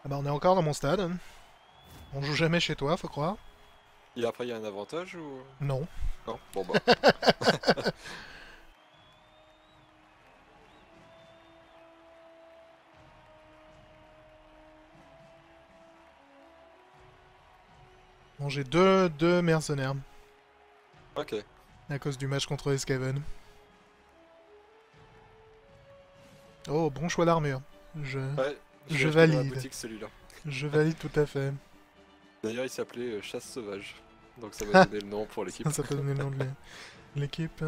Ah bah on est encore dans mon stade. On joue jamais chez toi, faut croire. Et après, il y a un avantage ou... Non. Non? Bon bah. Bon, j'ai deux mercenaires. Ok. À cause du match contre Escaven. Oh, bon choix d'armure. Je... Ouais, je l'ai Je acheté dans la valide. boutique celui-là. Je valide tout à fait. D'ailleurs, il s'appelait Chasse Sauvage. Donc ça m'a donné le nom pour l'équipe. Ça peut donner le nom de l'équipe.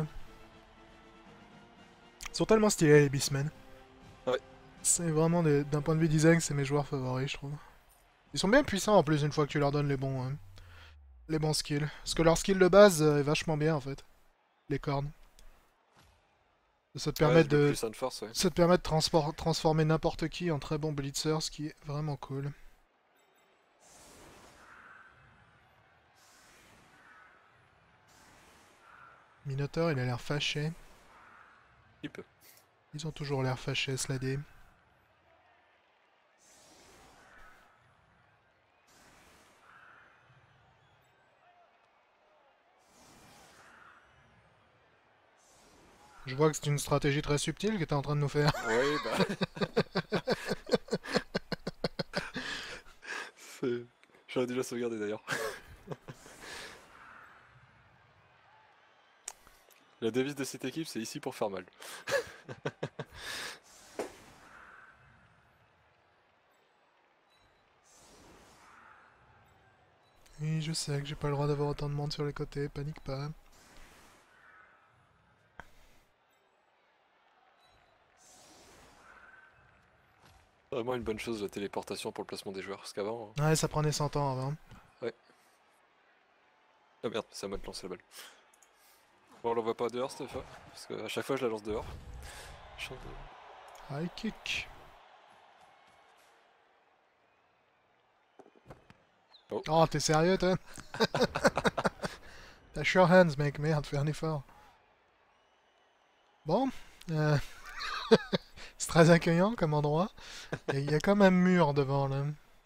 Ils sont tellement stylés les Beastmen. Ouais. C'est vraiment, d'un point de vue design, c'est mes joueurs favoris, je trouve. Ils sont bien puissants en plus une fois que tu leur donnes les bons skills. Parce que leur skill de base est vachement bien en fait. Les cornes. Ça te Ouais, permet le de, plus de force, ouais. ça te permet de transformer n'importe qui en très bon blitzer, ce qui est vraiment cool. Minotaur, il a l'air fâché. Il peut. Ils ont toujours l'air fâchés, Sladé. Je vois que c'est une stratégie très subtile que t'es en train de nous faire. Oui, bah. c'est- J'aurais dû la sauvegarder d'ailleurs. La devise de cette équipe, c'est ici pour faire mal. Oui, je sais que j'ai pas le droit d'avoir autant de monde sur les côtés, panique pas. C'est vraiment une bonne chose la téléportation pour le placement des joueurs. Parce qu'avant. Ouais, ça prenait 100 ans avant. Ouais. Ah merde, c'est à moi de lancer la balle. Bon, on l'envoie pas dehors cette fois. Parce qu'à chaque fois, je la lance dehors. Chance High kick. Oh. Oh, t'es sérieux, toi? T'as sure hands, mec, merde, fais un effort. Bon, euh, c'est très accueillant comme endroit. Il y a comme un mur devant, là.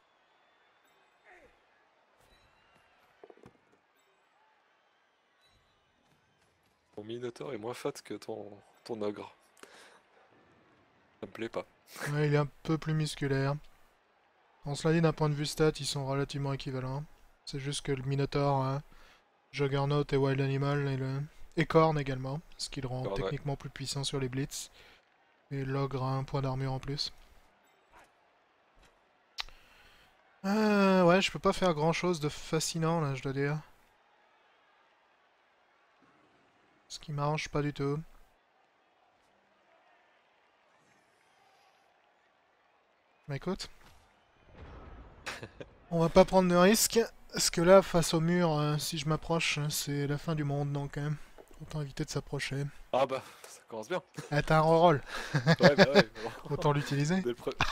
Ton Minotaur est moins fat que ton ogre. Ça me plaît pas. Ouais, il est un peu plus musculaire. On se l'a dit, d'un point de vue stat, ils sont relativement équivalents. C'est juste que le Minotaur, Juggernaut et Wild Animal, et Korn également, ce qui le rend Alors, ouais. techniquement plus puissant sur les blitz. Et l'ogre a un point d'armure en plus. Ouais, je peux pas faire grand chose de fascinant là, je dois dire. Ce qui m'arrange pas du tout. Mais écoute, on va pas prendre de risques. Parce que là, face au mur, si je m'approche, c'est la fin du monde donc. Autant éviter de s'approcher. Ah bah, ça commence bien. Ah, t'as un reroll. Ouais, bah ouais, bon. Autant l'utiliser. Dès le pre-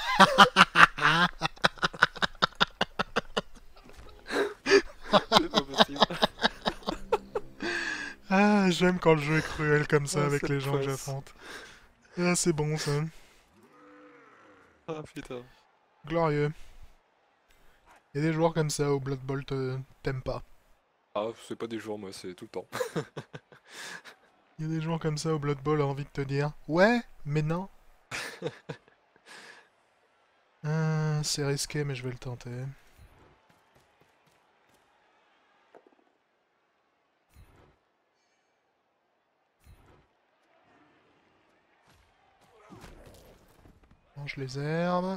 C'est pas possible. Ah, j'aime quand le jeu est cruel comme ça Ah, avec cette les gens que poisse. j'affronte. Ah, c'est bon ça. Ah putain. Glorieux. Il y a des joueurs comme ça où Blood Bowl t'aime pas. Ah, c'est pas des jours, moi, c'est tout le temps. Il y a des joueurs comme ça où Blood Bowl a envie de te dire ouais, mais non. C'est risqué, mais je vais le tenter. Mange les herbes.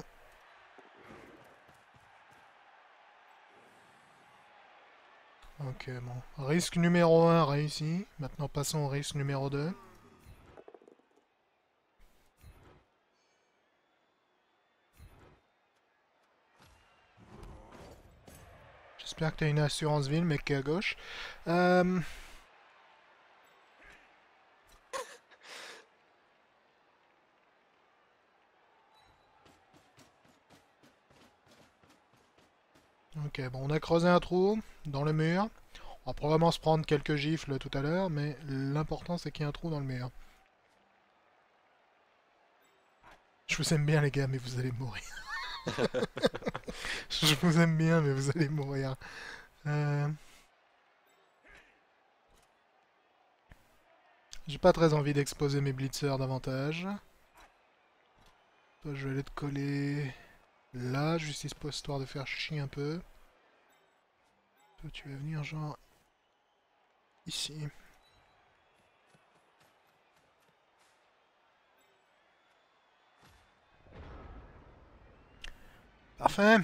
Ok, bon. Risque numéro 1 réussi. Maintenant passons au risque numéro 2. J'espère que t'as une assurance ville, mec qui est à gauche. Euh... Ok, bon, on a creusé un trou dans le mur. On va probablement se prendre quelques gifles tout à l'heure, mais l'important c'est qu'il y ait un trou dans le mur. Je vous aime bien les gars, mais vous allez mourir. Je vous aime bien, mais vous allez mourir. Euh, J'ai pas très envie d'exposer mes blitzers davantage. Toi, je vais aller te coller là, juste histoire de faire chier un peu. Toi, tu vas venir genre ici. Parfait.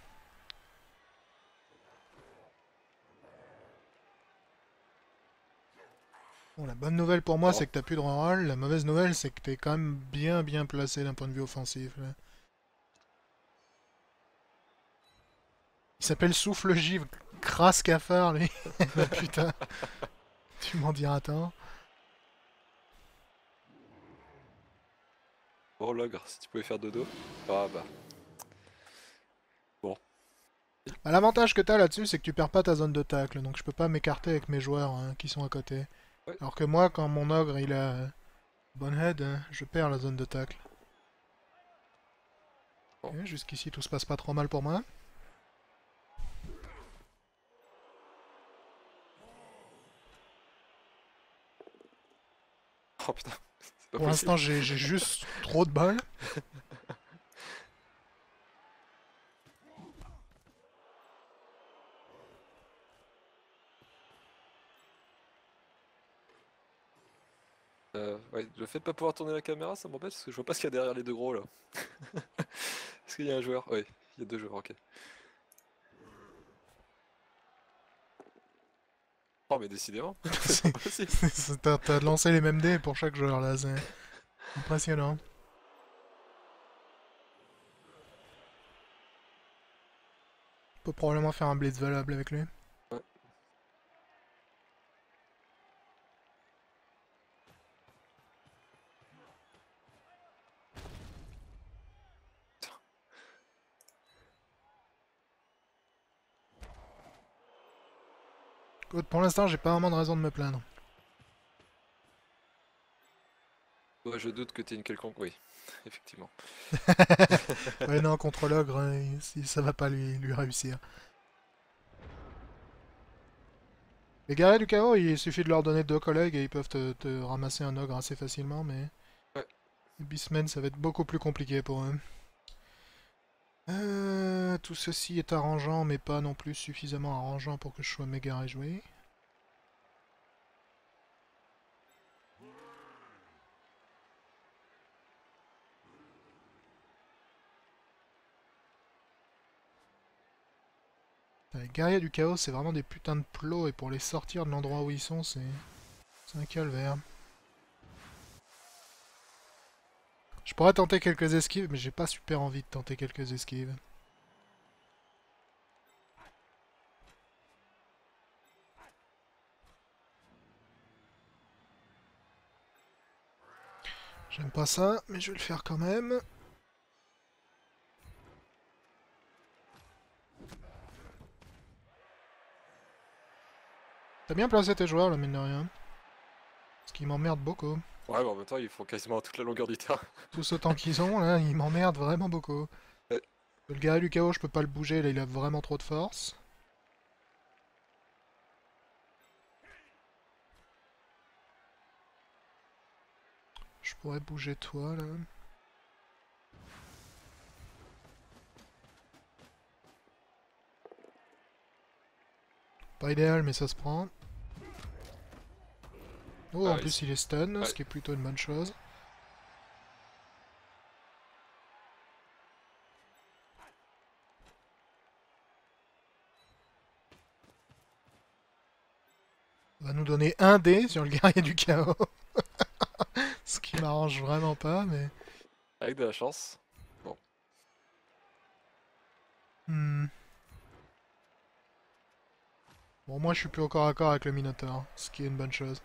Bon, la bonne nouvelle pour moi, Non. c'est que t'as plus de reroll. La mauvaise nouvelle, c'est que t'es quand même bien placé d'un point de vue offensif. Là. Il s'appelle Souffle Givre. Crasse cafard, lui. Bah, putain, tu m'en diras tant. Oh l'ogre, si tu pouvais faire dodo. Ah bah. Bon. Bah, l'avantage que t'as là-dessus, c'est que tu perds pas ta zone de tacle. Donc je peux pas m'écarter avec mes joueurs hein, qui sont à côté. Ouais. Alors que moi, quand mon ogre il a Bonehead, hein, je perds la zone de tacle. Bon. Ok, jusqu'ici tout se passe pas trop mal pour moi. Oh putain, c'est pas Pour possible. l'instant, j'ai juste trop de balles. Ouais, le fait de pas pouvoir tourner la caméra, ça m'embête parce que je vois pas ce qu'il y a derrière les deux gros là. Est-ce qu'il y a un joueur? Oui, il y a deux joueurs, ok. Oh mais décidément, c'est pas possible. T'as lancé les mêmes dés pour chaque joueur là, c'est impressionnant. On peut probablement faire un blitz valable avec lui. Ouais. Écoute, pour l'instant, j'ai pas vraiment de raison de me plaindre. Ouais, je doute que t'aies une quelconque. Oui, effectivement. Ouais, non, contre l'ogre, hein, ça va pas lui réussir. Les guerriers du chaos, il suffit de leur donner deux collègues et ils peuvent te ramasser un ogre assez facilement, mais Ouais. les Beastmen, ça va être beaucoup plus compliqué pour eux. Tout ceci est arrangeant, mais pas non plus suffisamment arrangeant pour que je sois méga réjoui. Les guerriers du chaos, c'est vraiment des putains de plots, et pour les sortir de l'endroit où ils sont, c'est un calvaire. Je pourrais tenter quelques esquives, mais j'ai pas super envie de tenter quelques esquives. J'aime pas ça, mais je vais le faire quand même. T'as bien placé tes joueurs, là, mine de rien. Ce qui m'emmerde beaucoup. Ouais, mais en même temps, ils font quasiment toute la longueur du terrain. Tous autant qu'ils ont, là, ils m'emmerdent vraiment beaucoup. Ouais. Le guerrier du chaos, je peux pas le bouger, là, il a vraiment trop de force. Je pourrais bouger toi, là. Pas idéal, mais ça se prend. Oh, Ah, en plus ici. il est stun, Ouais. ce qui est plutôt une bonne chose. On va nous donner un dé sur le guerrier du chaos. Ce qui m'arrange vraiment pas, mais... Avec de la chance. Bon. Hmm. Bon, moi je suis plus au corps à corps avec le Minotaur, ce qui est une bonne chose.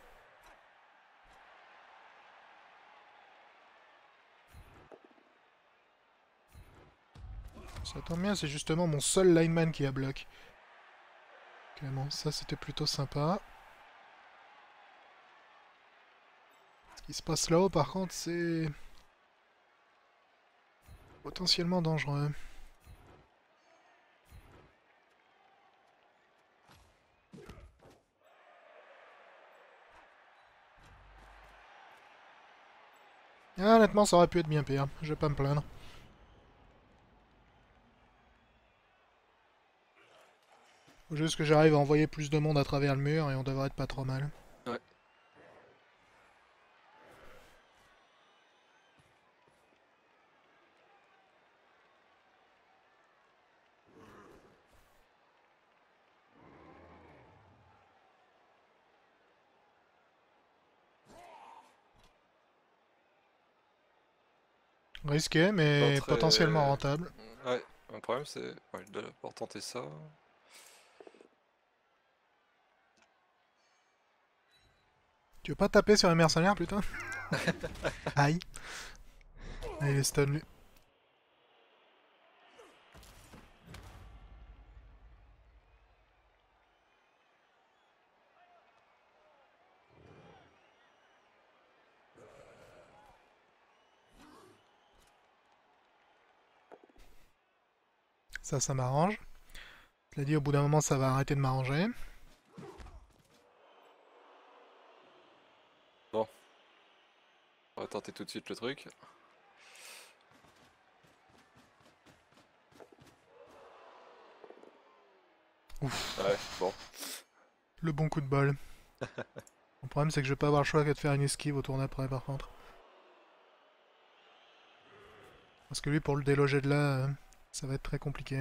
Ça tombe bien, c'est justement mon seul lineman qui a bloc. Ok, bon, ça c'était plutôt sympa. Ce qui se passe là-haut, par contre, c'est... potentiellement dangereux. Ah, honnêtement, ça aurait pu être bien pire. Je vais pas me plaindre. Faut juste que j'arrive à envoyer plus de monde à travers le mur et on devrait être pas trop mal. Ouais. Risqué, Pas mais potentiellement très... rentable. Ouais, un problème c'est... Ouais, de pouvoir tenter ça. Tu veux pas taper sur les mercenaires, putain? Aïe. Ah, il est stun, lui. Ça m'arrange. Je l'ai dit, au bout d'un moment, ça va arrêter de m'arranger. Bon. On va tenter tout de suite le truc. Ouf. Ouais, bon. Le bon coup de bol. Le problème, c'est que je vais pas avoir le choix que de faire une esquive au tour d'après, par contre. Parce que lui, pour le déloger de là, ça va être très compliqué.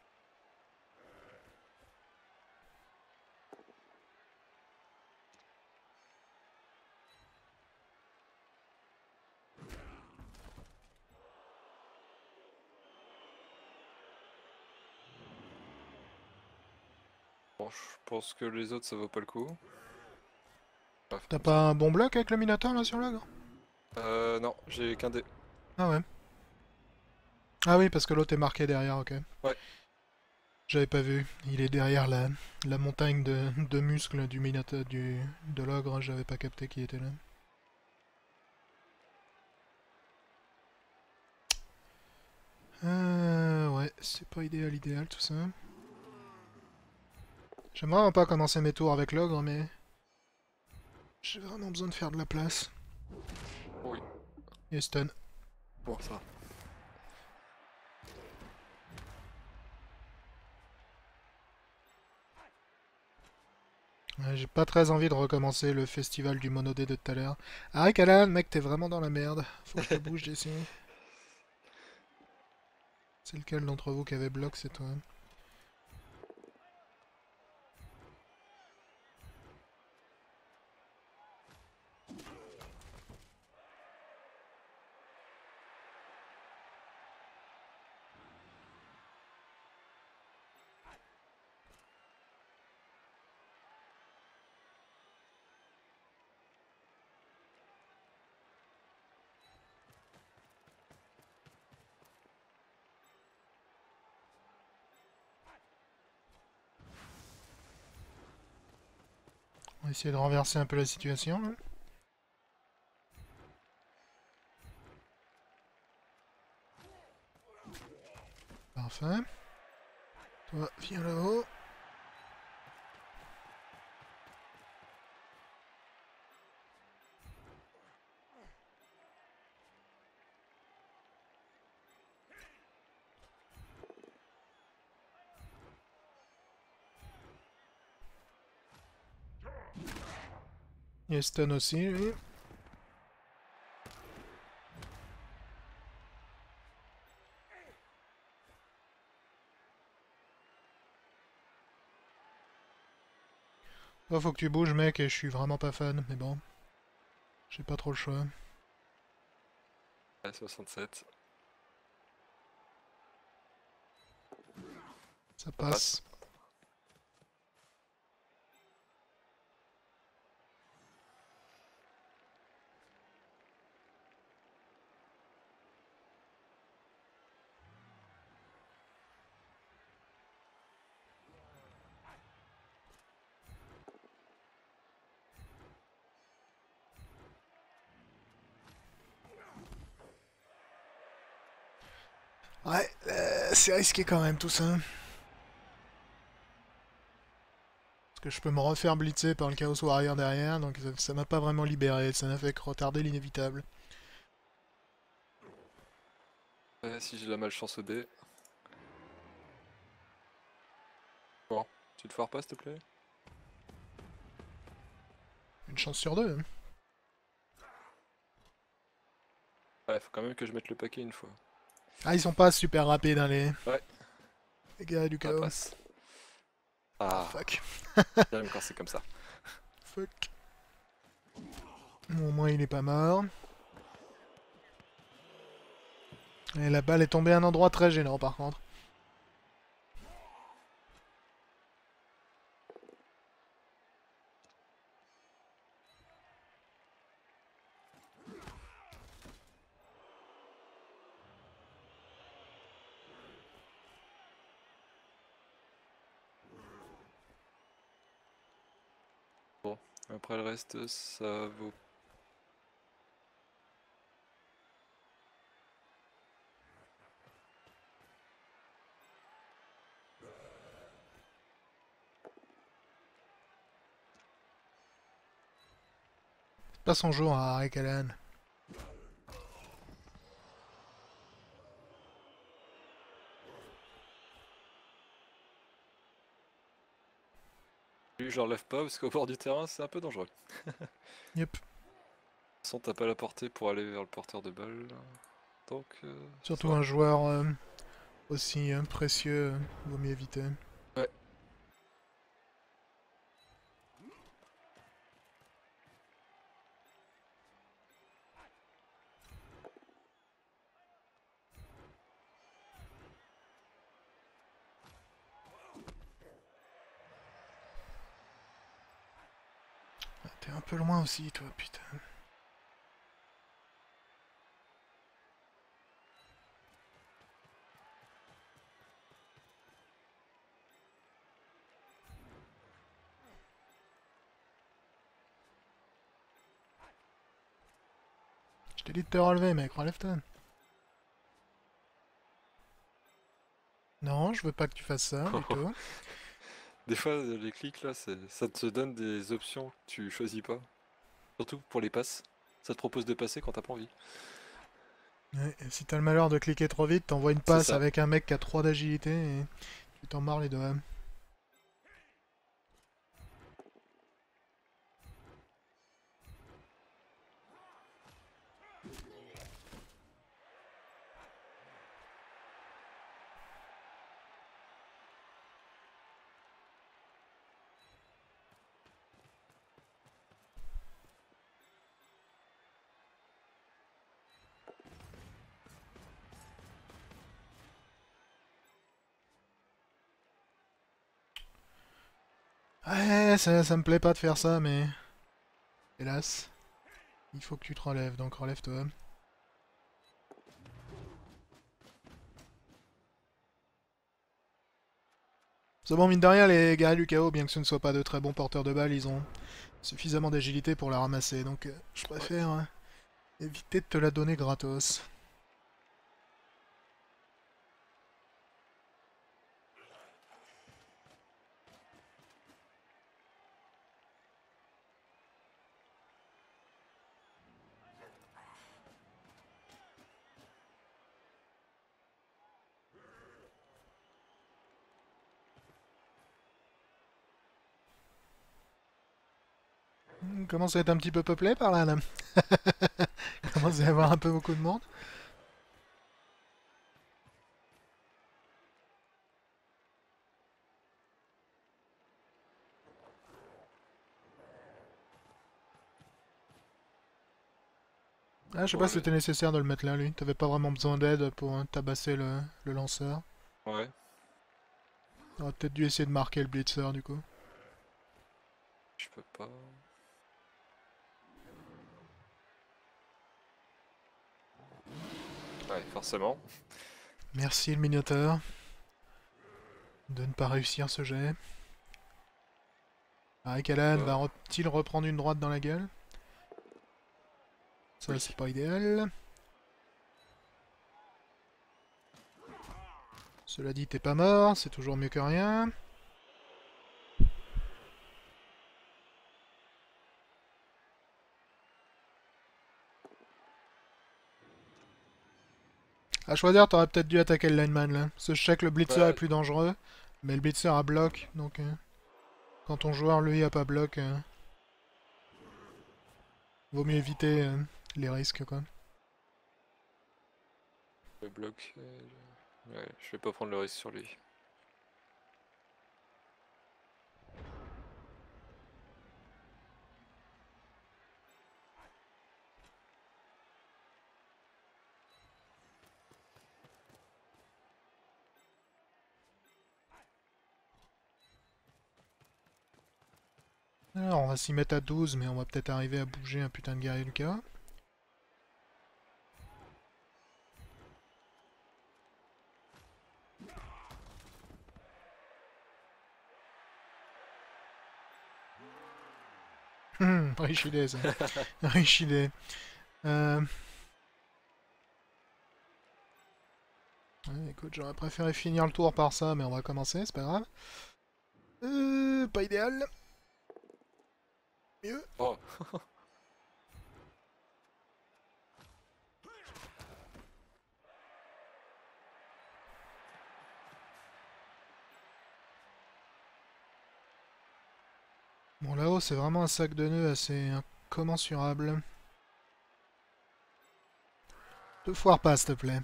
Bon, je pense que les autres ça vaut pas le coup. Ouais, faut T'as comme ça. pas un bon bloc avec le Minotaur, là, sur l'ogre? Non, j'ai qu'un dé. Ah ouais. Ah oui, parce que l'autre est marqué derrière, ok. Ouais. J'avais pas vu. Il est derrière la montagne de muscles du Minotaur, de l'ogre, j'avais pas capté qu'il était là. Ouais, c'est pas idéal tout ça. J'aimerais vraiment pas commencer mes tours avec l'ogre, mais j'ai vraiment besoin de faire de la place. Oui. Il est stun. Bon, ça va. Ouais, j'ai pas très envie de recommencer le festival du monodé de tout à l'heure. Ah, Alan, mec, t'es vraiment dans la merde. Faut que je te bouge d'ici. C'est lequel d'entre vous qui avait bloc, c'est toi. On va essayer de renverser un peu la situation, là. Parfait. Toi, viens là-haut. Il est stun aussi, lui. Toi, faut que tu bouges, mec, et je suis vraiment pas fan, mais bon. J'ai pas trop le choix. Ouais, 67. Ça Ça passe. passe. Ouais, c'est risqué quand même tout ça. Parce que je peux me refaire blitzer par le Chaos Warrior derrière, donc ça m'a pas vraiment libéré, ça n'a fait que retarder l'inévitable. Ouais, si j'ai la malchance au dé. Bon, tu te foires pas s'il te plaît? Une chance sur deux. Hein. Ouais, faut quand même que je mette le paquet une fois. Ah, ils sont pas super rapides, hein, Ouais, les gars du ça chaos. passe. Ah, Ah, fuck. j'aime quand c'est comme ça. Fuck. Bon, au moins, il est pas mort. Et la balle est tombée à un endroit très gênant, par contre. Bon, après le reste, ça vaut. C'est pas son jour à Rick Allen. Lui, je relève pas parce qu'au bord du terrain, c'est un peu dangereux. Yep. De toute façon, t'as pas la portée pour aller vers le porteur de balle. Donc, ça Surtout va. un joueur aussi précieux, vaut mieux éviter. Ouais. Ah, t'es un peu loin aussi, toi, putain. Je t'ai dit de te relever, mec, relève-toi. Non, je veux pas que tu fasses ça, du tout. Des fois, les clics là, ça te donne des options que tu choisis pas. Surtout pour les passes. Ça te propose de passer quand t'as pas envie. Ouais, et si t'as le malheur de cliquer trop vite, t'envoies une C'est passe ça. avec un mec qui a 3 d'agilité et tu t'en mords les doigts. Ouais, ça me plaît pas de faire ça, mais... Hélas, il faut que tu te relèves, donc relève-toi. C'est bon, mine de rien, les gars du chaos, bien que ce ne soient pas de très bons porteurs de balles, ils ont suffisamment d'agilité pour la ramasser, donc je Ouais. préfère éviter de te la donner gratos. Commence à être un petit peu peuplé par là, là. Commence à y avoir un peu beaucoup de monde. Ah, je sais pas Bon, si c'était nécessaire de le mettre là, lui. T'avais pas vraiment besoin d'aide pour tabasser le lanceur. ouais. T'aurais peut-être dû essayer de marquer le blitzer, du coup. Je peux pas. Ouais, forcément. Merci, le minotaure, de ne pas réussir ce jet. Ah, Kalan Pas. va-t-il reprendre une droite dans la gueule? Ça, Oui. c'est pas idéal. Cela dit, t'es pas mort, c'est toujours mieux que rien. À choisir, t'aurais peut-être dû attaquer le lineman là. Parce que je sais que le blitzer est Ouais, plus dangereux, mais le blitzer a bloc, donc quand ton joueur lui a pas bloc, vaut mieux éviter les risques quoi. le bloc. Ouais, je vais pas prendre le risque sur lui. Alors on va s'y mettre à 12, mais on va peut-être arriver à bouger un putain de guerrier Lucas. Riche idée ça. Riche idée. Ouais, écoute, j'aurais préféré finir le tour par ça, mais on va commencer, c'est pas grave. Pas idéal. Mieux. Oh, Bon, là-haut, c'est vraiment un sac de nœuds assez incommensurable. Te foire pas, s'il te plaît.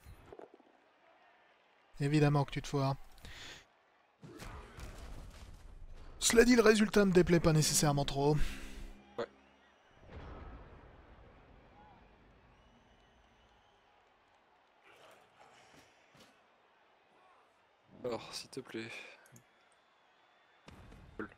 Évidemment que tu te foires. Cela dit, le résultat me déplaît pas nécessairement trop. ouais. Alors, s'il te plaît. Cool.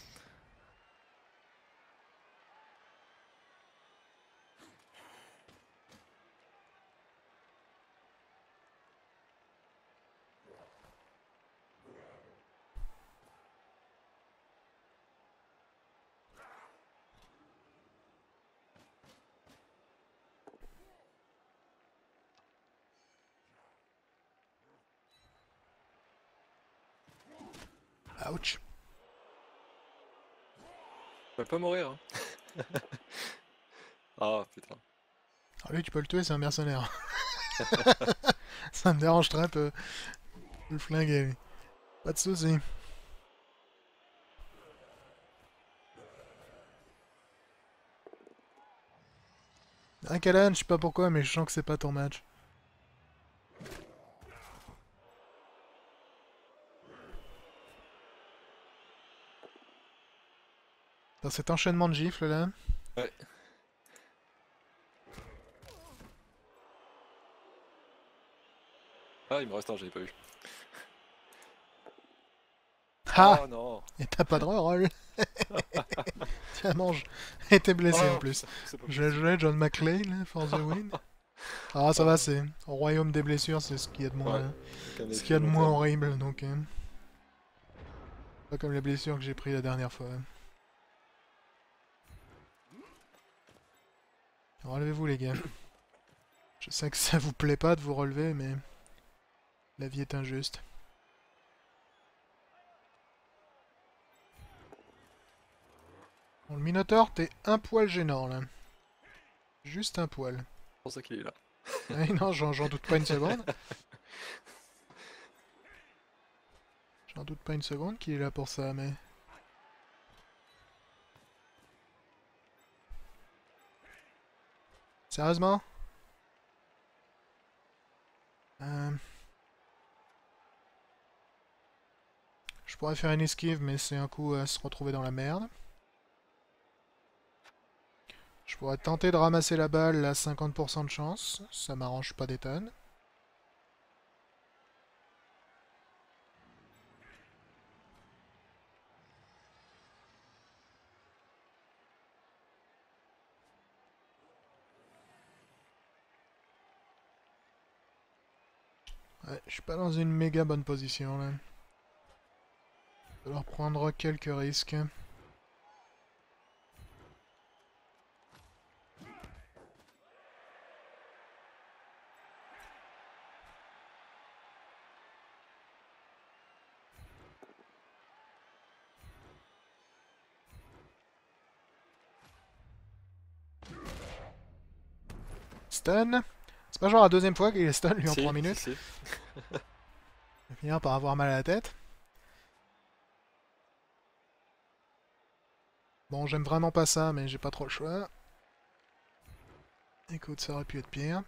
Ouch. Je vais pas mourir, hein. Ah, putain. Ah, lui, tu peux le tuer, c'est un mercenaire. Ça me dérange très peu. Le flinguer, lui. Pas de soucis. Un Callahan, je sais pas pourquoi, mais je sens que c'est pas ton match. Dans cet enchaînement de gifles là. Ouais. Ah, il me reste un, j'avais pas vu. Ah, Ah non. et t'as pas de reroll. Tiens, mange. Et t'es blessé en Oh, plus. putain, c'est pas Je vais possible. jouer John McClane là, for the win. Ah, ça va, Ah, c'est au royaume des blessures, c'est ce qu'il y a de ouais, moins, avec un ce qu'il effet y a à de long moins terme. horrible, donc pas comme les blessures que j'ai pris la dernière fois. Relevez-vous les gars. Je sais que ça vous plaît pas de vous relever, mais la vie est injuste. Bon, le Minotaur, t'es un poil gênant là. Juste un poil. C'est pour ça qu'il est là. Ouais, non, j'en doute pas une seconde. J'en doute pas une seconde qu'il est là pour ça, mais... Sérieusement? Euh, Je pourrais faire une esquive, mais c'est un coup à se retrouver dans la merde. Je pourrais tenter de ramasser la balle à 50% de chance. Ça m'arrange pas des tonnes. Ouais, je suis pas dans une méga bonne position là. Il va falloir prendre quelques risques. Stun. C'est pas genre la deuxième fois qu'il est stun lui en 3 Si, si, minutes. si. Il va finir par avoir mal à la tête. Bon, j'aime vraiment pas ça, mais j'ai pas trop le choix. Écoute, ça aurait pu être pire.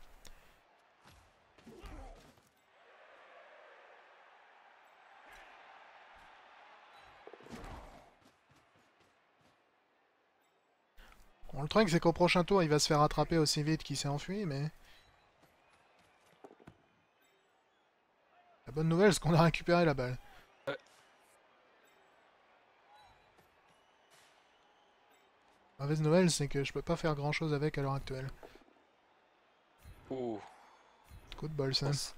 Bon, le truc, c'est qu'au prochain tour, il va se faire attraper aussi vite qu'il s'est enfui, mais... La bonne nouvelle, c'est qu'on a récupéré la balle. Ouais. La mauvaise nouvelle, c'est que je peux pas faire grand chose avec à l'heure actuelle. Ouh, Coup de bol, ça. mince.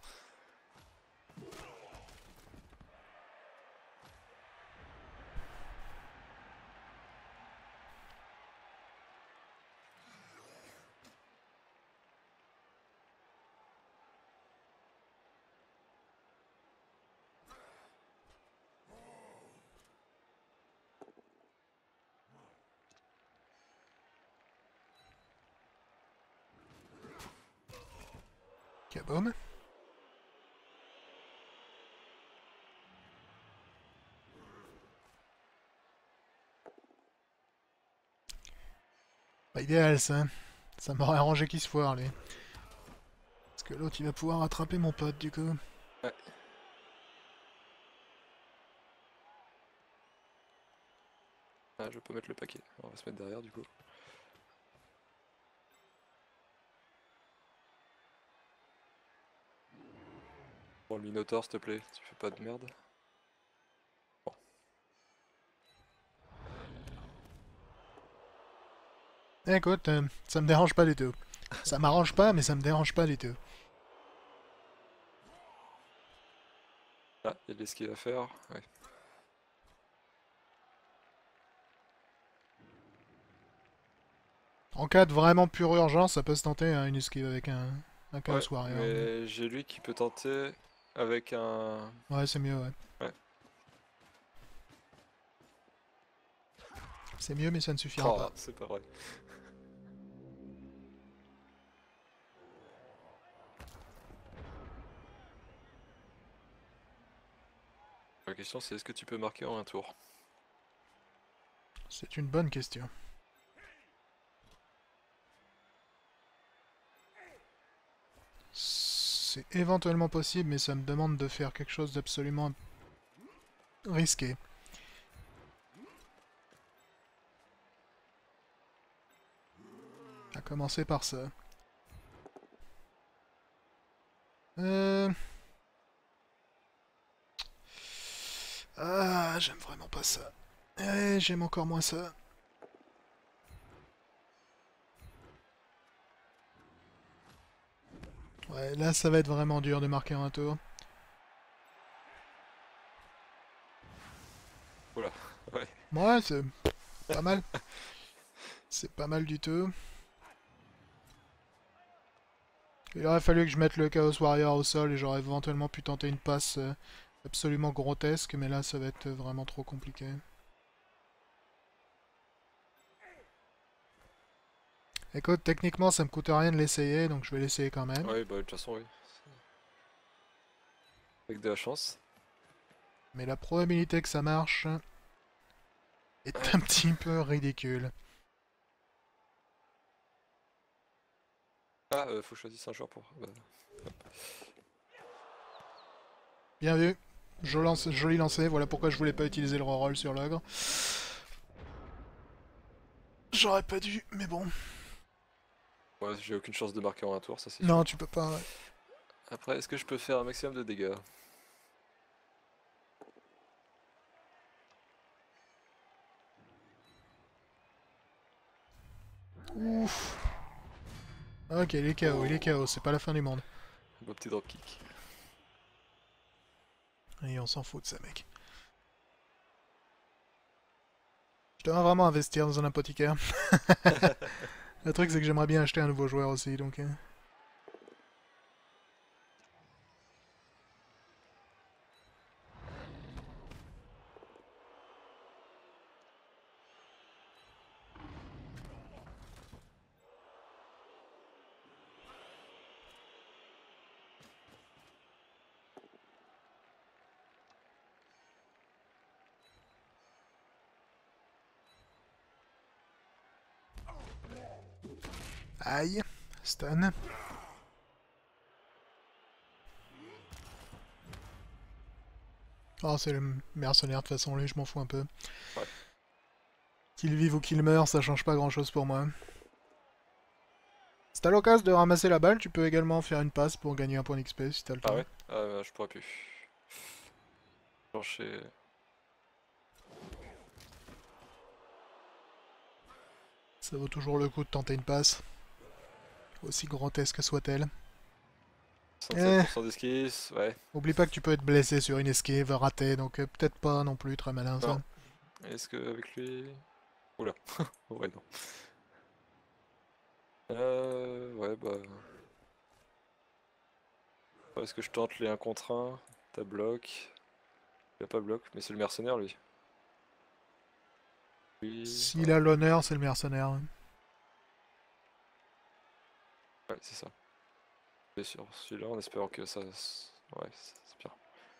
Kaboom. Pas idéal, ça. Ça m'aurait arrangé qu'il se foire, lui. Parce que l'autre, il va pouvoir attraper mon pote, du coup. Ouais. Ah, je peux mettre le paquet. On va se mettre derrière du coup. Bon, le Minotaur, s'il te plaît, tu fais pas de merde. Bon. Écoute, ça me dérange pas du tout. Ça m'arrange pas, mais ça me dérange pas du tout. Ah, il y a de l'esquive à faire. Ouais. En cas de vraiment pure urgence, ça peut se tenter hein, une esquive avec un Chaos Ouais, Warrior. mais j'ai lui qui peut tenter avec un... Ouais, c'est mieux, ouais. Ouais. C'est mieux, mais ça ne suffira Oh, pas. c'est pas vrai. La question c'est est-ce que tu peux marquer en un tour? C'est une bonne question. C'est éventuellement possible, mais ça me demande de faire quelque chose d'absolument risqué. À commencer par ça. Ah, j'aime vraiment pas ça. J'aime encore moins ça. Ouais, là, ça va être vraiment dur de marquer en un tour. Oula, ouais. Ouais, c'est pas mal. C'est pas mal du tout. Il aurait fallu que je mette le Chaos Warrior au sol et j'aurais éventuellement pu tenter une passe absolument grotesque, mais là, ça va être vraiment trop compliqué. Écoute, techniquement, ça me coûte rien de l'essayer, donc je vais l'essayer quand même. Ouais, bah de toute façon, oui. Avec de la chance. Mais la probabilité que ça marche est Ouais. un petit peu ridicule. Ah, faut choisir un joueur pour... bah, Bien vu. Joli lancé, voilà pourquoi je voulais pas utiliser le reroll sur l'ogre. J'aurais pas dû, mais bon. ouais, j'ai aucune chance de marquer en un tour, ça c'est Non, sûr. tu peux pas. Ouais. Après, est-ce que je peux faire un maximum de dégâts? Ouf. Ok, il est KO, c'est pas la fin du monde. Un beau petit dropkick. Et on s'en fout de ça, mec. Je devrais vraiment investir dans un apothicaire. Le truc, c'est que j'aimerais bien acheter un nouveau joueur aussi, donc... Aïe. Stun. Oh, c'est le mercenaire, de toute façon, lui, je m'en fous un peu. Ouais. Qu'il vive ou qu'il meure, ça change pas grand chose pour moi. Si t'as l'occasion de ramasser la balle, tu peux également faire une passe pour gagner un point d'XP si t'as le temps. Ah ouais? Je pourrais plus. Plancher. Ça vaut toujours le coup de tenter une passe. Aussi grotesque soit-elle. 67% d'esquisse, ouais. Oublie pas que tu peux être blessé sur une esquive, raté, donc peut-être pas non plus très malin ça. Non. Est-ce que avec lui... Oula. Ouais, non. Ouais, bah... Est-ce que je tente les 1 contre 1? T'as bloc. Il a pas bloc, mais c'est le mercenaire lui. S'il Ouais, a l'honneur, c'est le mercenaire. ouais c'est ça. Et sur celui-là, en espérant que ça... Ouais, c'est pire.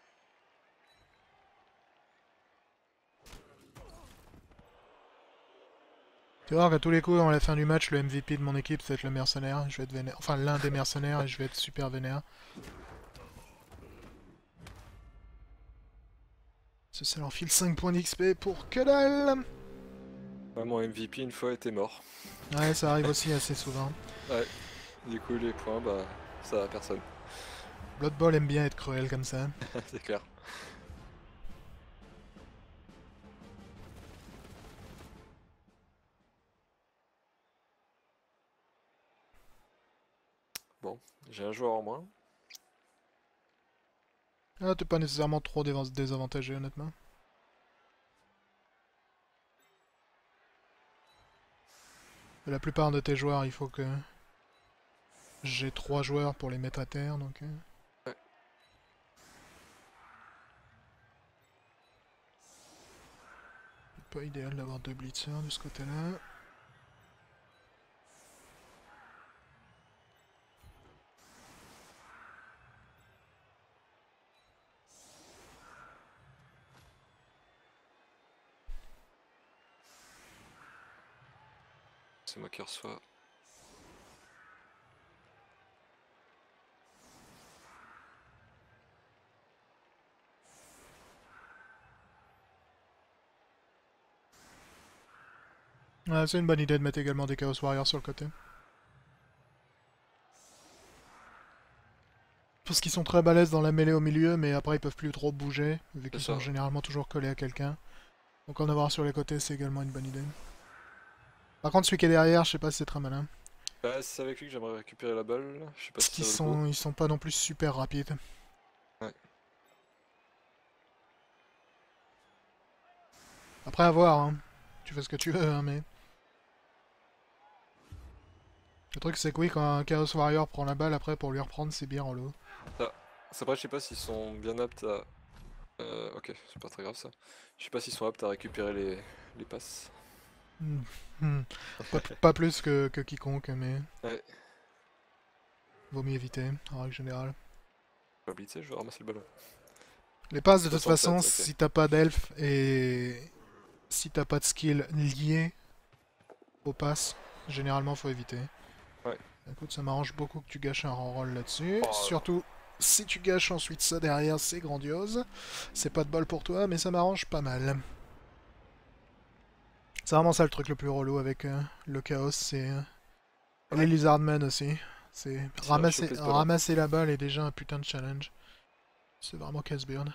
Tu vois qu'à tous les coups, à la fin du match, le MVP de mon équipe, ça va être le mercenaire. Je vais être vénère. Enfin, l'un des mercenaires et je vais être super vénère. Ça leur file 5 points d'XP pour que dalle. Ouais, mon MVP une fois était mort. Ouais, ça arrive aussi assez souvent. Ouais, du coup les points, bah ça va à personne. Blood Bowl aime bien être cruel comme ça. C'est clair. Bon, j'ai un joueur en moins. Ah, t'es pas nécessairement trop désavantagé, honnêtement. La plupart de tes joueurs, il faut que j'ai 3 joueurs pour les mettre à terre, donc... Ouais. Pas idéal d'avoir 2 blitzers de ce côté-là. C'est moi qui reçois. Ouais, c'est une bonne idée de mettre également des Chaos Warriors sur le côté. Parce qu'ils sont très balèzes dans la mêlée au milieu, mais après ils peuvent plus trop bouger, vu qu'ils sont généralement toujours collés à quelqu'un. Donc en avoir sur les côtés, c'est également une bonne idée. Par contre, celui qui est derrière, je sais pas si c'est très malin. Bah c'est avec lui que j'aimerais récupérer la balle. Je sais pas Parce si qu'ils ça vaut le coup. ils sont pas non plus super rapides. Ouais. Après à voir, hein. Tu fais ce que tu veux, hein, mais... Le truc c'est que oui, quand un Chaos Warrior prend la balle, après pour lui reprendre, c'est bien en lot. Ah. C'est vrai, je sais pas s'ils sont bien aptes à... ok, c'est pas très grave ça. Je sais pas s'ils sont aptes à récupérer les passes. Hmm. Hmm. Pas plus que quiconque, mais... Ouais. Vaut mieux éviter, en règle générale. Pas blitzer, je vais ramasser le ballon. Les passes, de toute 67, façon, ok. si t'as pas d'elfe et si t'as pas de skill lié aux passes, généralement faut éviter. Ouais. Écoute, ça m'arrange beaucoup que tu gâches un reroll là-dessus. Oh, Surtout, si tu gâches ensuite ça derrière, c'est grandiose. C'est pas de bol pour toi, mais ça m'arrange pas mal. C'est vraiment ça le truc le plus relou avec le chaos, c'est... Les Lizardmen aussi. C'est ramasser la balle est déjà un putain de challenge. C'est vraiment casse-burn.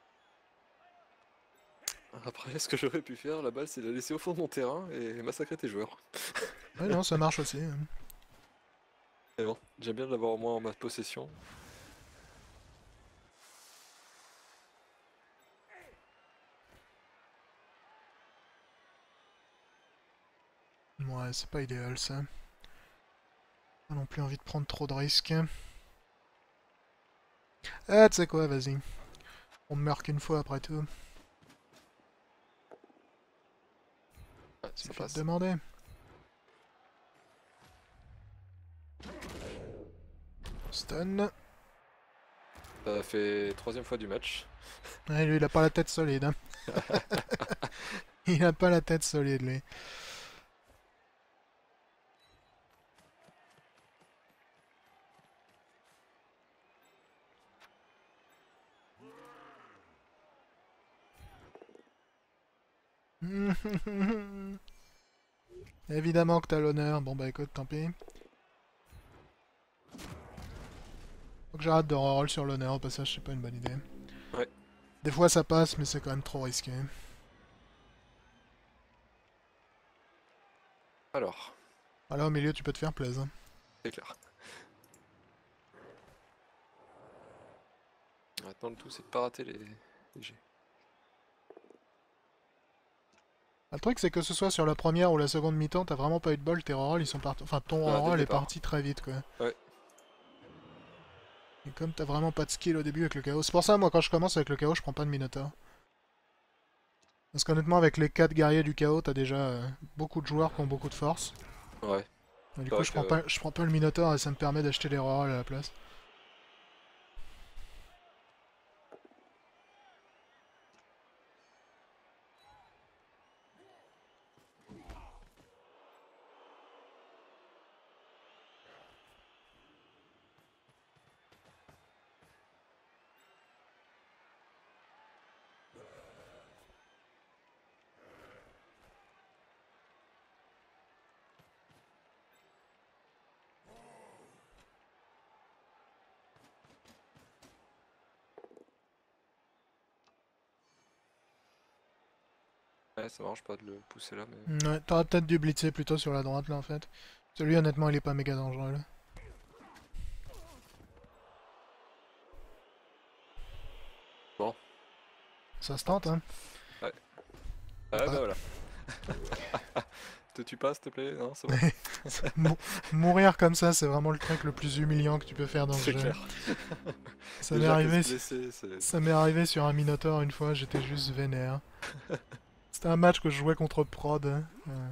Après, ce que j'aurais pu faire, la balle, c'est la laisser au fond de mon terrain et massacrer tes joueurs. Ouais, non, ça marche aussi. Mais bon, j'aime bien l'avoir au moins en ma possession. Ouais, c'est pas idéal ça. Pas non plus envie de prendre trop de risques. Ah, tu sais quoi, vas-y. On me meurt qu'une fois après tout. Ouais, ça Suffit passe. de demander. Stun. Ça fait 3ème fois du match. Ouais, lui, il a pas la tête solide. Hein. Il a pas la tête solide, lui. Évidemment que t'as l'honneur. Bon bah écoute, tant pis. Faut que j'arrête de reroll sur l'honneur, au passage, c'est pas une bonne idée. Ouais. Des fois ça passe, mais c'est quand même trop risqué. Alors, Voilà, au milieu, tu peux te faire plaisir. c'est clair. Maintenant, le tout, c'est de pas rater les jets. Le truc, c'est que ce soit sur la première ou la seconde mi-temps, t'as vraiment pas eu de bol, tes rerolls, ils sont partis. Enfin, ton Ah, dès le reroll est départ. parti très vite, quoi. Ouais. Et comme t'as vraiment pas de skill au début avec le chaos. C'est pour ça, moi, quand je commence avec le chaos, je prends pas de minotaur. Parce qu'honnêtement, avec les 4 guerriers du chaos, t'as déjà beaucoup de joueurs qui ont beaucoup de force. Ouais. Et du C'est coup, vrai que je prends pas le minotaur et ça me permet d'acheter les rerolls à la place. ouais, ça m'arrange pas de le pousser là, mais... Ouais, t'aurais peut-être dû blitzer plutôt sur la droite, là, en fait. Celui, honnêtement, il est pas méga dangereux, là. Bon. Ça se tente, hein. Ouais. Ah bah Bah, voilà. Te tue pas, s'il te plaît? Non, c'est bon. mourir comme ça, c'est vraiment le truc le plus humiliant que tu peux faire dans ce C'est jeu. clair. Ça m'est Déjà que arrivé, se blesser, c'est... ça m'est arrivé sur un Minotaur une fois, j'étais juste vénère. C'était un match que je jouais contre Prod. Hein,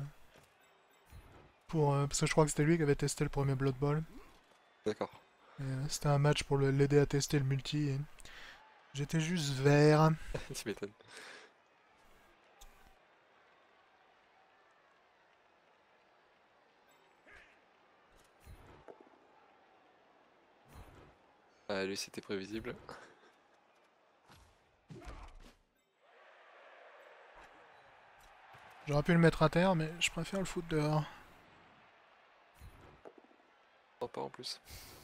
parce que je crois que c'était lui qui avait testé le premier Blood Bowl. D'accord. C'était un match pour l'aider à tester le multi. Et j'étais juste vert. Tu m'étonnes. Ah, lui, c'était prévisible. J'aurais pu le mettre à terre, mais je préfère le foutre dehors. Oh, pas en plus.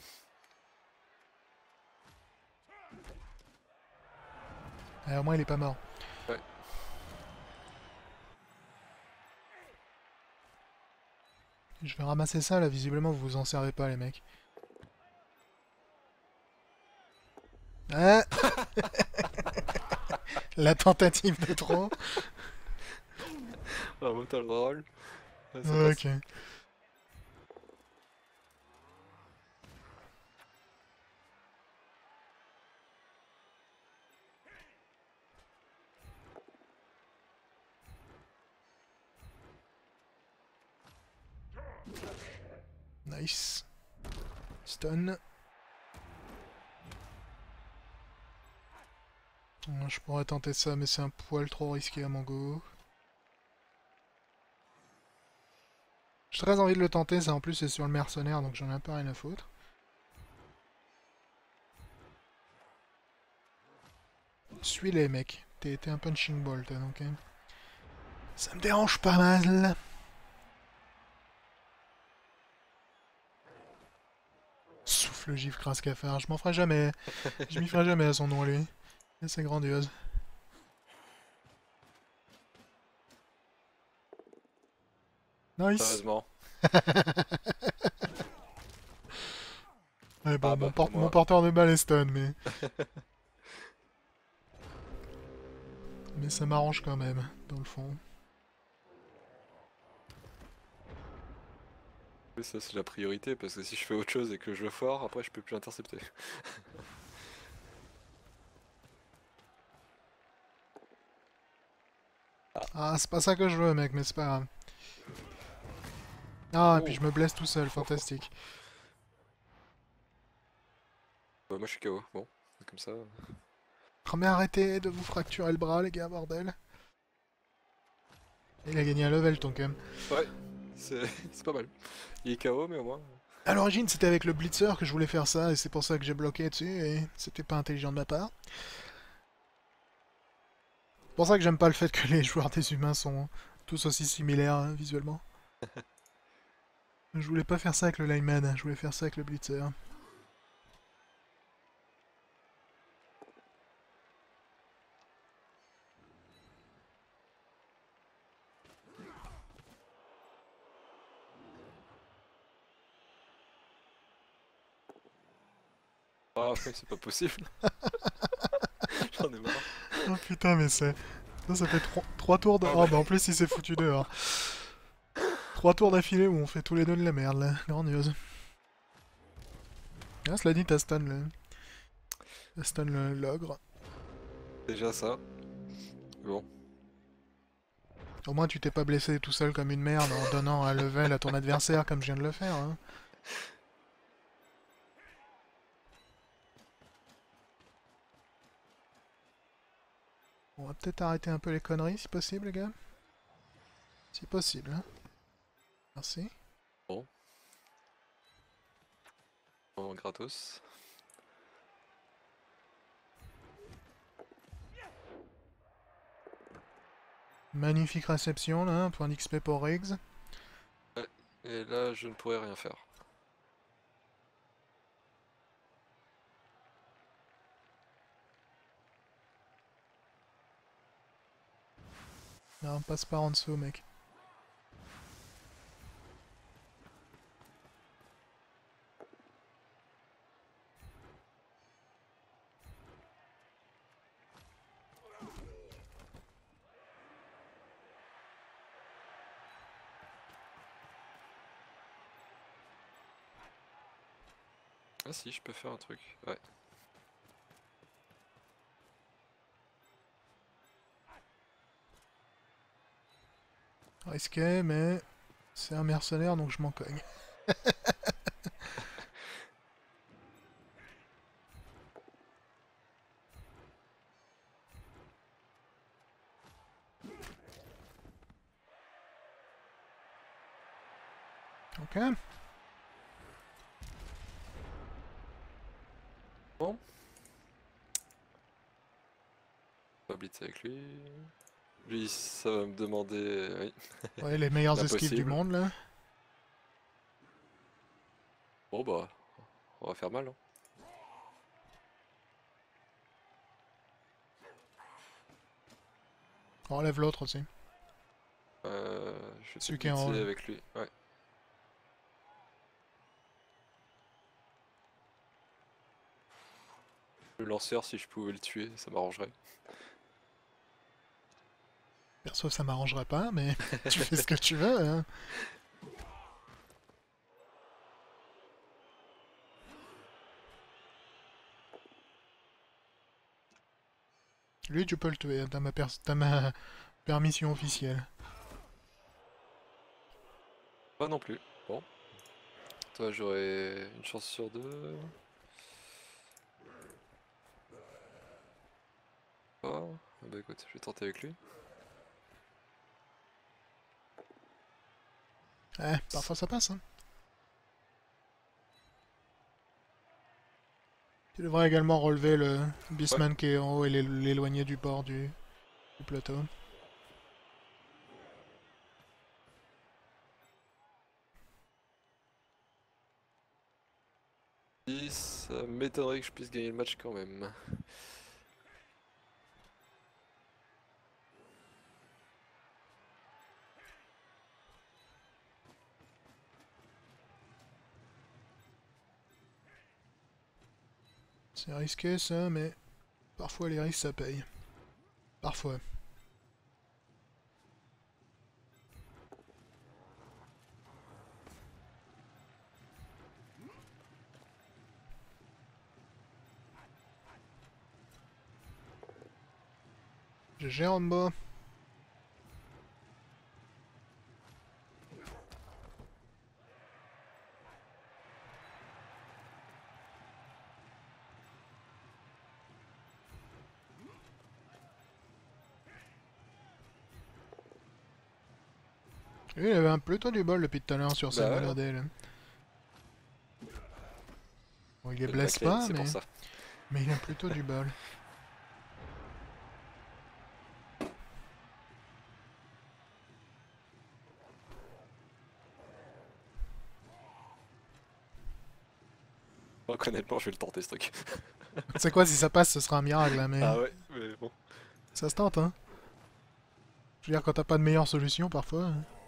Au moins, il est pas mort. Ouais. Je vais ramasser ça, là. Visiblement, vous vous en servez pas, les mecs. Ah. La tentative de trop. Bravo, t'as le rôle. Ouais, ça passe. Ok. Nice. Stun. Je pourrais tenter ça, mais c'est un poil trop risqué à mon goût. J'ai très envie de le tenter, ça en plus c'est sur le mercenaire, donc j'en ai un peu rien à foutre. Suis-les mecs, t'es un punching ball toi donc. Hein. Ça me dérange pas mal. Souffle gifle crasse cafard, je m'en ferai jamais. Je m'y ferai jamais à son nom lui. C'est grandiose. Nice. Sérieusement. Ouais, bon, Ah bah, au mon moins. porteur de balle est stun, mais... mais ça m'arrange quand même, dans le fond. Ça, c'est la priorité, parce que si je fais autre chose et que je veux fort, après, je peux plus intercepter. Ah, c'est pas ça que je veux, mec, mais c'est pas grave. Ah, et puis Oh. je me blesse tout seul, fantastique. Bah, moi, je suis KO. Bon, comme ça. Oh, mais arrêtez de vous fracturer le bras, les gars, bordel. Il a gagné un level, ton cam. Ouais, c'est c'est pas mal. Il est KO, mais au moins. À l'origine, c'était avec le Blitzer que je voulais faire ça, et c'est pour ça que j'ai bloqué dessus, et c'était pas intelligent de ma part. pour ça que j'aime pas le fait que les joueurs des humains sont tous aussi similaires hein, visuellement. Je voulais pas faire ça avec le lineman, je voulais faire ça avec le blitzer. Ah ouais, c'est pas possible. J'en ai marre. Oh putain, mais c'est... Ça fait 3 tours de... Ah Oh ouais. bah en plus il s'est foutu dehors. 3 tours d'affilée où on fait tous les deux de la merde là, grandiose. Ah, cela dit, t'as stun l'ogre. Déjà ça. Bon. Au moins tu t'es pas blessé tout seul comme une merde en donnant un level à ton adversaire comme je viens de le faire. Hein. On va peut-être arrêter un peu les conneries si possible les gars. Si possible. Hein. Merci. Bon. Bon, gratos. Magnifique réception là, un point d'XP pour Riggs. Ouais. Et là, je ne pourrais rien faire. Non, passe par en dessous mec. Ah si, je peux faire un truc. Ouais. Risqué mais c'est un mercenaire donc je m'en cogne. Ok. Bon. Pas blitz avec lui. Lui, ça va me demander... Oui. Ouais, les meilleurs esquives du L'impossible. monde là. Bon bah, on va faire mal. Hein. Enlève l'autre aussi. Je vais Celui peut-être qui est en haut. blitzer Là. avec lui. Ouais. Le lanceur, si je pouvais le tuer, ça m'arrangerait. Perso ça m'arrangerait pas mais tu fais ce que tu veux. Hein. Lui tu peux le tuer, hein, t'as ma permission officielle. Pas non plus. Bon. Toi, j'aurais une chance sur deux. Ah, bah écoute, je vais tenter avec lui. Parfois ça passe. Hein. Tu devrais également relever le Ouais. Beastman qui est en haut et l'éloigner du bord du plateau. Ça m'étonnerait que je puisse gagner le match quand même. C'est risqué ça, mais parfois les risques ça paye. Parfois. GG Rambo. Lui, il avait plutôt du bol depuis tout à l'heure sur cette Bah ouais, hein. monodée là. Bon, il les C'est le blesse backlane, pas, c'est pour ça. mais il a plutôt du bol. Donc honnêtement, je vais le tenter ce truc. Tu sais quoi, si ça passe, ce sera un miracle, hein, mais Ah ouais, mais bon. ça se tente, hein. Je veux dire, quand t'as pas de meilleure solution, parfois...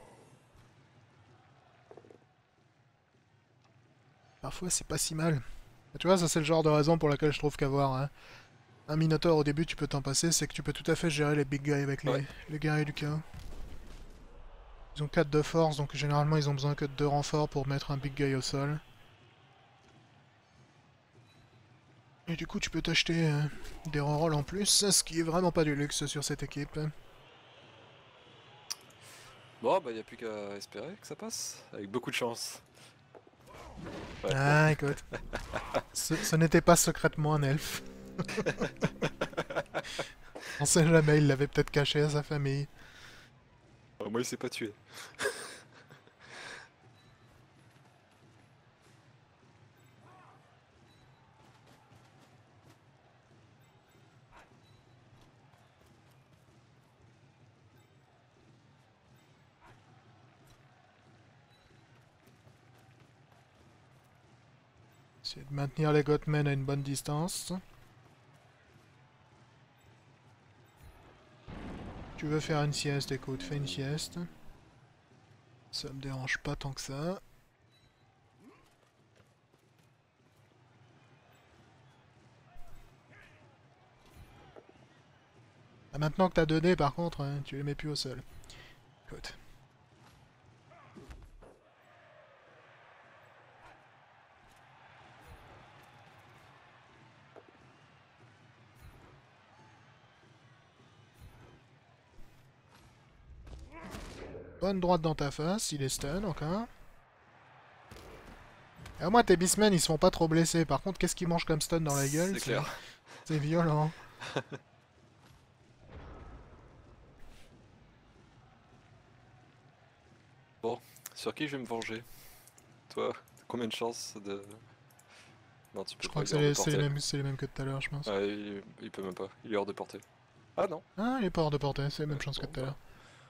Parfois, c'est pas si mal. Et tu vois, ça c'est le genre de raison pour laquelle je trouve qu'avoir un Minotaur au début, tu peux t'en passer, c'est que tu peux tout à fait gérer les big guys avec Ouais. les guerriers du chaos. Ils ont 4 de force, donc généralement ils ont besoin que de 2 renforts pour mettre un big guy au sol. Et du coup, tu peux t'acheter des rerolls en plus, ce qui est vraiment pas du luxe sur cette équipe. Bon, bah y a plus qu'à espérer que ça passe. Avec beaucoup de chance. Ouais, bon. Ah, écoute. Ce n'était pas secrètement un elfe. On sait jamais, il l'avait peut-être caché à sa famille. Moi, il s'est pas tué. Essayer de maintenir les Goatmen à une bonne distance. Tu veux faire une sieste, écoute, fais une sieste. Ça me dérange pas tant que ça. Ah, maintenant que t'as 2 dés, par contre, hein, tu les mets plus au sol. Écoute. Bonne droite dans ta face, il est stun encore. Et au moins tes beastmen ils se font pas trop blessés. Par contre, qu'est-ce qu'ils mangent comme stun dans la gueule? C'est clair. C'est violent. Bon, sur qui je vais me venger? Toi, combien de chances de... Non, tu Je peux crois pas, que il est hors de c'est portée. les mêmes que tout à l'heure, je pense. Ouais, il peut même pas, il est hors de portée. Ah non. Ah, il est pas hors de portée, c'est les mêmes chances que Bon, tout à bah. l'heure.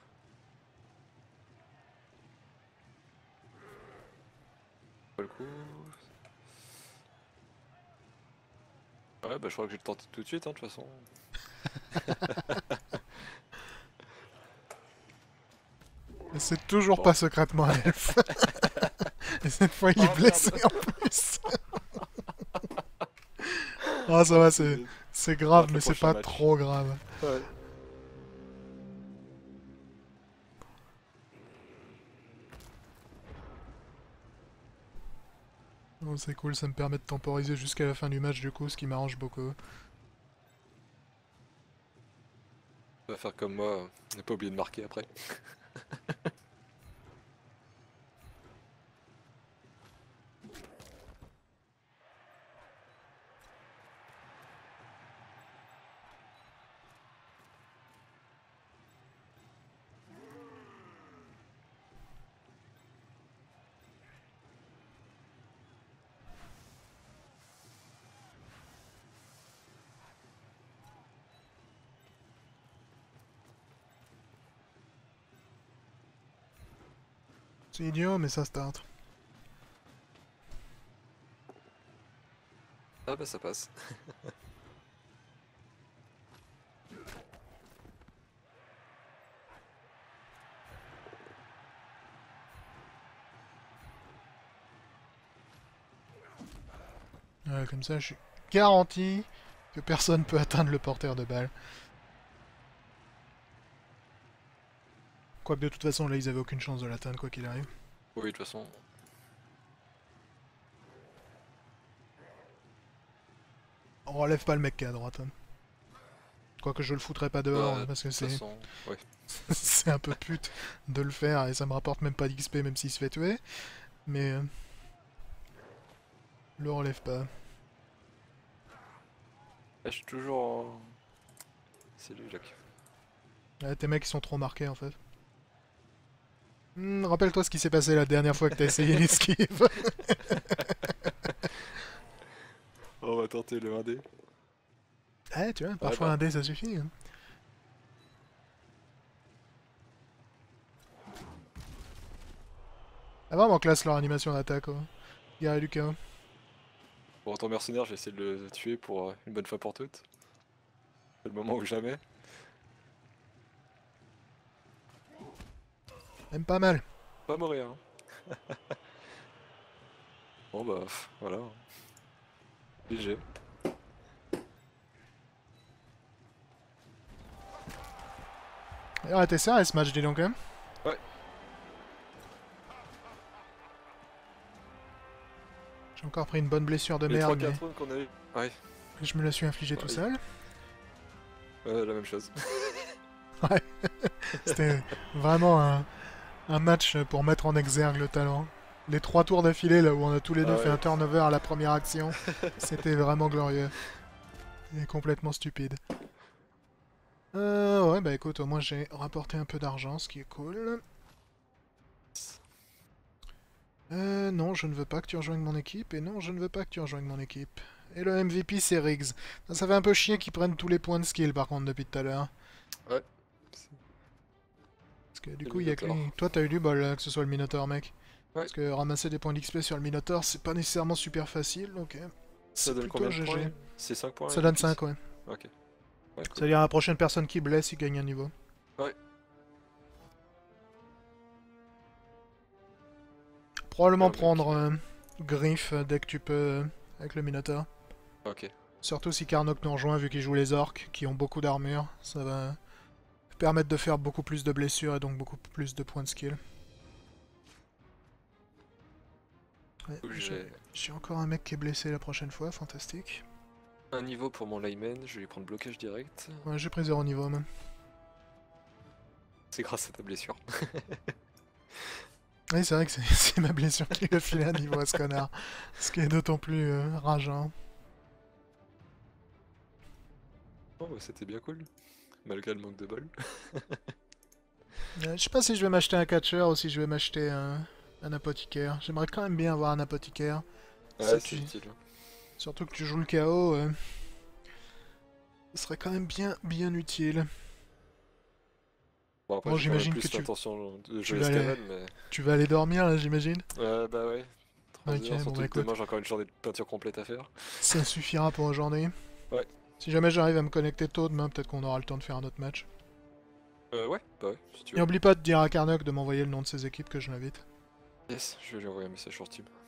Pas le coup. Ouais, bah je crois que je vais le tenter tout de suite, hein, de toute façon. Et c'est toujours Bon. pas secrètement un elfe. Et cette fois, il est Oh blessé merde. en plus. Ah, ça va, c'est On grave, rate le mais c'est prochain pas match. trop grave. Ouais. Oh, c'est cool, ça me permet de temporiser jusqu'à la fin du match, du coup, ce qui m'arrange beaucoup. On va faire comme moi, ne pas oublier de marquer après. C'est idiot, mais ça start. Ah bah ça passe. Ouais, comme ça, je suis garanti que personne peut atteindre le porteur de balle. Quoique de toute façon, là, ils avaient aucune chance de l'atteindre, quoi qu'il arrive. Oui, de toute façon. On relève pas le mec qui est à droite. Hein. Quoique je le foutrais pas dehors, Bah, de parce que toute façon, ouais. c'est un peu pute de le faire, et ça me rapporte même pas d'XP, même s'il se fait tuer. Mais... le relève pas. Ah, je suis toujours en... C'est lui, Jack. Ouais, tes mecs, ils sont trop marqués, en fait. Rappelle-toi ce qui s'est passé la dernière fois que t'as essayé l'esquive. On va tenter le 1D. Ouais, tu vois, Ouais, parfois bah. un dé, ça suffit. Hein. Ah, vraiment classe leur animation d'attaque, quoi. Guerrier du chaos. Pour autant mercenaire, j'ai essayé de le tuer pour une bonne fois pour toutes. C'est le moment ou jamais. Même pas mal. Pas mourir. Hein. Bon bah voilà. GG. Ah, t'es sérieux ce match, dis donc, hein. Ouais. J'ai encore pris une bonne blessure de Les merde, 3-4 mais rounds qu'on a eu. Ouais. je me la suis infligée tout seul. Ouais, la même chose. Ouais. C'était vraiment un match pour mettre en exergue le talent. Les 3 tours d'affilée, là où on a tous les deux Ah fait ouais. un turnover à la première action, c'était vraiment glorieux. Et complètement stupide. Ouais, bah écoute, au moins j'ai rapporté un peu d'argent, ce qui est cool. Non, je ne veux pas que tu rejoignes mon équipe, et non, je ne veux pas que tu rejoignes mon équipe. Et le MVP, c'est Riggs. Ça fait un peu chier qu'ils prennent tous les points de skill, par contre, depuis tout à l'heure. Ouais. Parce que du Le coup, il y a que lui. Minotaur. Toi, t'as eu du bol, que ce soit le Minotaur, mec. Ouais. Parce que ramasser des points d'XP sur le Minotaur, c'est pas nécessairement super facile, donc... Ça c'est donne plutôt combien de GG. points? C'est 5 points Ça donne MVP? 5, ouais. Ok. Ouais, cool. C'est-à-dire la prochaine personne qui blesse, il gagne un niveau. Ouais. Probablement Mec. prendre Griff dès que tu peux avec le Minotaur. Ok. Surtout si Karnok nous rejoint vu qu'il joue les orques qui ont beaucoup d'armure. Ça va permettre de faire beaucoup plus de blessures et donc beaucoup plus de points de skill. Ouais, j'ai encore un mec qui est blessé la prochaine fois, fantastique. Un niveau pour mon layman, je vais lui prendre blocage direct. Ouais, j'ai pris 0 niveau même. C'est grâce à ta blessure. Oui, c'est vrai que c'est ma blessure qui lui a filé un niveau à ce connard. Ce qui est d'autant plus rageant. Oh bah c'était bien cool. Malgré le manque de bol. Je sais pas si je vais m'acheter un catcher ou si je vais m'acheter un apothicaire. J'aimerais quand même bien avoir un apothicaire. Ouais, c'est utile. Surtout que tu joues le KO. Ce serait quand même bien utile. Bon, après, Bon, j'ai quand même j'imagine plus que l'intention de tu jouer vas aller, Escavan, mais... tu vas aller dormir là, j'imagine. Bah ouais. 3 Ok, heures, bon surtout bah que écoute, demain j'ai encore une journée de peinture complète à faire. ça suffira pour aujourd'hui. Ouais. Si jamais j'arrive à me connecter tôt demain, peut-être qu'on aura le temps de faire un autre match. Ouais, bah ouais, si tu Et veux. n'oublie pas de dire à Karnok de m'envoyer le nom de ses équipes que je l'invite. Yes, je vais lui envoyer un message sur Steam.